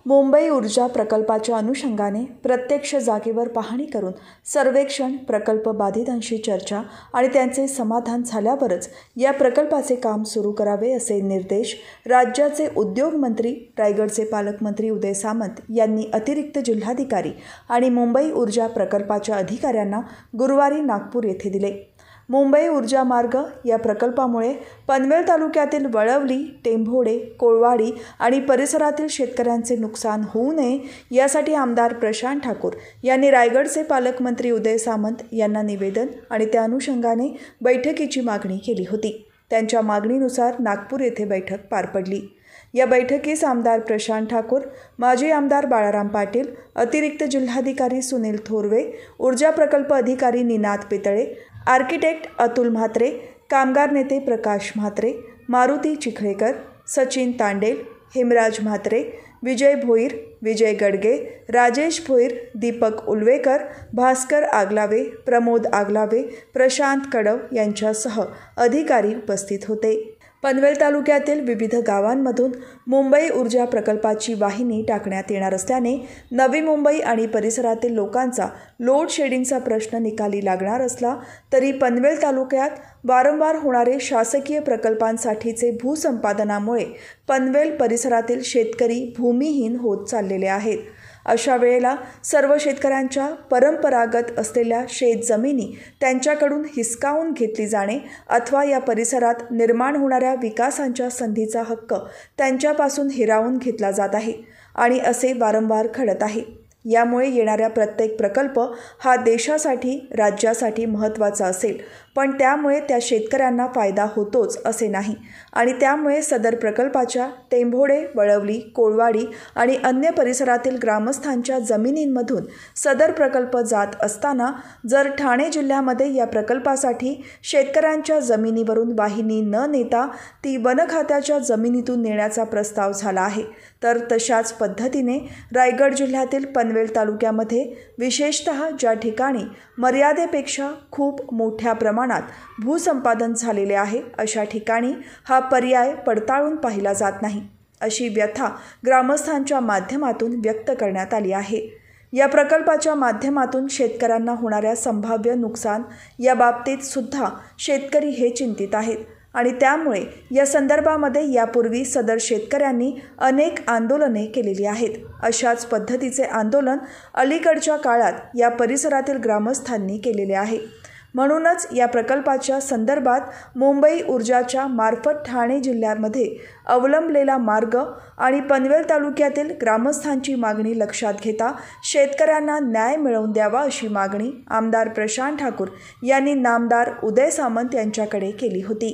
मुंबई ऊर्जा प्रकल्पाच्या अनुषंगाने प्रत्यक्ष जागेवर पाहणी करून सर्वेक्षण, प्रकल्प बाधितांशी चर्चा आणि त्यांचे समाधान झाल्यावरच या प्रकल्पाचे काम सुरू करावे असे निर्देश राज्याचे उद्योग मंत्री, रायगडचे पालकमंत्री उदय सामंत यांनी अतिरिक्त जिल्हाधिकारी आणि मुंबई ऊर्जा प्रकल्पाच्या अधिकाऱ्यांना गुरुवारी नागपूर येथे दिले. मुंबई ऊर्जा मार्ग या प्रकल्पामुळे पनवेल तालुक्यातील वळवली, टेंभोडे, कोळवाडी आणि परिसरातील शेतकऱ्यांचे नुकसान होऊ नये यासाठी आमदार प्रशांत ठाकूर यांनी रायगडचे पालकमंत्री उदय सामंत यांना निवेदन आणि त्या अनुषंगाने बैठकीची मागणी केली होती. त्यांच्या मागणीनुसार नागपूर येथे बैठक पार पडली. या बैठकीस आमदार प्रशांत ठाकूर, माजी आमदार बाळाराम पाटील, अतिरिक्त जिल्हाधिकारी सुनील थोरवे, ऊर्जा प्रकल्प अधिकारी निनाद पितळे, आर्किटेक्ट अतुल म्हात्रे, कामगार नेते प्रकाश म्हात्रे, मारुती चिखळेकर, सचिन तांडेल, हेमराज म्हात्रे, विजय भोईर, विजय गडगे, राजेश भोईर, दीपक उलवेकर, भास्कर आगलावे, प्रमोद आगलावे, प्रशांत कडव यांच्यासह अधिकारी उपस्थित होते. पनवेल तालुक्यातील विविध गावांमधून मुंबई ऊर्जा प्रकल्पाची वाहिनी टाकण्यात येणार असल्याने नवी मुंबई आणि परिसरातील लोकांचा लोड शेडिंगचा प्रश्न निकाली लागणार असला तरी पनवेल तालुक्यात वारंवार होणारे शासकीय प्रकल्पांसाठीचे भूसंपादनामुळे पनवेल परिसरातील शेतकरी भूमिहीन होत चाललेले आहेत. अशा वेळेला सर्व शेतकऱ्यांच्या परंपरागत असलेल्या शेतजमिनी त्यांच्याकडून हिसकावून घेतली जाणे अथवा या परिसरात निर्माण होणाऱ्या विकासांच्या संधीचा हक्क त्यांच्यापासून हिरावून घेतला जात आहे आणि असे वारंवार घडत आहे. यामुळे येणाऱ्या प्रत्येक प्रकल्प हा देशासाठी, राज्यासाठी महत्त्वाचा असेल, पण त्यामुळे त्या शेतकऱ्यांना फायदा होतोच असे नाही आणि त्यामुळे सदर प्रकल्पाच्या टेंभोडे, वळवली, कोळवाडी आणि अन्य परिसरातील ग्रामस्थांच्या जमिनींमधून सदर प्रकल्प जात असताना जर ठाणे जिल्ह्यामध्ये या प्रकल्पासाठी शेतकऱ्यांच्या जमिनीवरून वाहिनी न नेता ती वन खात्याच्या जमिनीतून नेण्याचा प्रस्ताव झाला आहे, तर तशाच पद्धतीने रायगड जिल्ह्यातील पनवेल तालुक्यामध्ये विशेषतः ज्या ठिकाणी मर्यादेपेक्षा खूप मोठ्या प्रमाणात भूसंपादन झालेले आहे अशा ठिकाणी हा पर्याय पडताळून पाहिला जात नाही, अशी व्यथा ग्रामस्थांच्या माध्यमातून व्यक्त करण्यात आली आहे. या प्रकल्पाच्या माध्यमातून शेतकऱ्यांना होणाऱ्या संभाव्य नुकसान या बाबतीत सुद्धा शेतकरी हे चिंतित आहेत आणि त्यामुळे या संदर्भामध्ये यापूर्वी सदर शेतकऱ्यांनी अनेक आंदोलने केलेली आहेत. अशाच पद्धतीचे आंदोलन अलीकडच्या काळात या परिसरातील ग्रामस्थांनी केलेले आहे. म्हणूनच या प्रकल्पाच्या संदर्भात मुंबई ऊर्जाच्या मार्फत ठाणे जिल्ह्यामध्ये अवलंबलेला मार्ग आणि पनवेल तालुक्यातील ग्रामस्थांची मागणी लक्षात घेता शेतकऱ्यांना न्याय मिळवून द्यावा अशी मागणी आमदार प्रशांत ठाकूर यांनी नामदार उदय सामंत यांच्याकडे केली होती.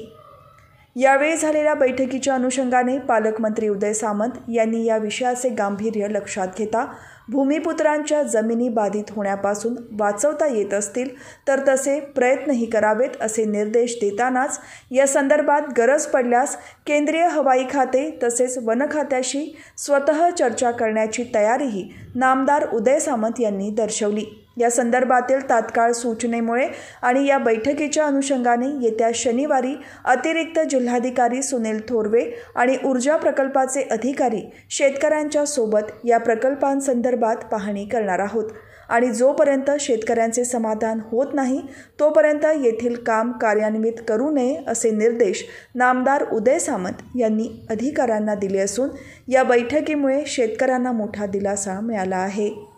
यावेळी झालेल्या बैठकीच्या अनुषंगाने पालकमंत्री उदय सामंत यांनी या विषयाचे गांभीर्य लक्षात घेता भूमिपुत्रांच्या जमिनी बाधित होण्यापासून वाचवता येत असतील तर तसे प्रयत्नही करावेत असे निर्देश देतानाच या संदर्भात गरज पडल्यास केंद्रीय हवाई खाते तसेच वन खात्याशी स्वतः चर्चा करण्याची तयारीही नामदार उदय सामंत यांनी दर्शवली. या संदर्भातील तात्काळ सूचनेमुळे आणि या बैठकीच्या अनुषंगाने येत्या शनिवारी अतिरिक्त जिल्हाधिकारी सुनील थोरवे आणि ऊर्जा प्रकल्पाचे अधिकारी शेतकऱ्यांच्या सोबत या प्रकल्पांसंदर्भात पाहणी करणार आहोत आणि जोपर्यंत शेतकऱ्यांचे समाधान होत नाही तोपर्यंत येथील काम कार्यान्वित करू नये असे निर्देश नामदार उदय सामंत यांनी अधिकाऱ्यांना दिले असून या बैठकीमुळे शेतकऱ्यांना मोठा दिलासा मिळाला आहे.